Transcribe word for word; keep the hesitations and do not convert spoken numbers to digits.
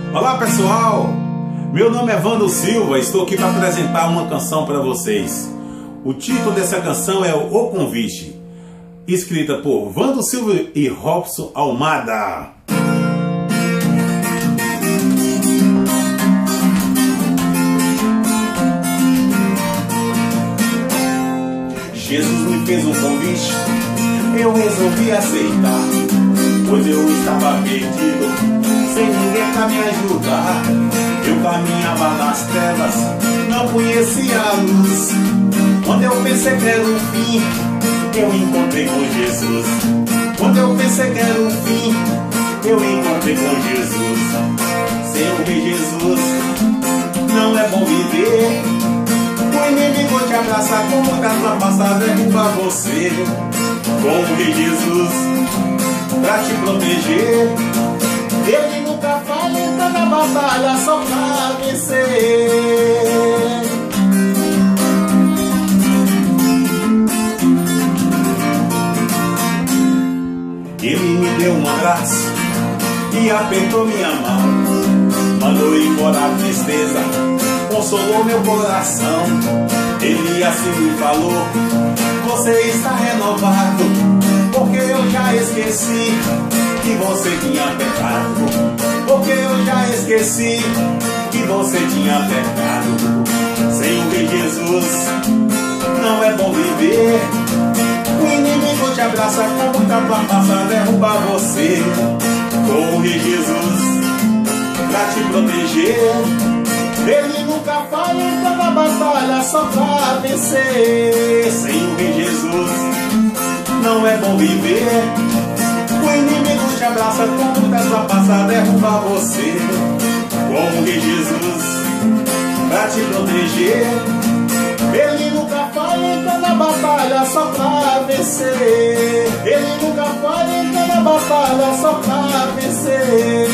Olá pessoal, meu nome é Vando Silva, estou aqui para apresentar uma canção para vocês. O título dessa canção é O Convite, escrita por Vando Silva e Robson Almada. Jesus me fez um convite, eu resolvi aceitar, pois eu estava perdido, sem ninguém pra me ajudar. Eu caminhava nas trevas, não conhecia a luz. Quando eu pensei que era o fim, eu encontrei com Jesus. Quando eu pensei que era o fim, eu encontrei com Jesus. Sem o Rei Jesus, não é bom viver. O inimigo te abraça como trapaça, derruba você. Com o Rei Jesus, pra te proteger, Ele nunca falha, entra na batalha só pra vencer. Ele me deu um abraço e apertou minha mão, mandou embora a tristeza, consolou meu coração. Ele assim me falou: você está renovado, porque eu já esqueci que você tinha pecado. Porque eu já esqueci que você tinha pecado. Sem o Rei Jesus, não é bom viver. O inimigo te abraça com muita trapaça, derruba você. Com o Rei Jesus, pra te proteger, Ele nunca falha, entra na batalha só pra vencer. Sem o Rei Jesus, não é bom viver. O inimigo te abraça com muita trapaça, derruba você. Com o Rei Jesus, pra te proteger, Ele nunca falha, entra na batalha só pra vencer. Ele nunca falha, entra na batalha só pra vencer.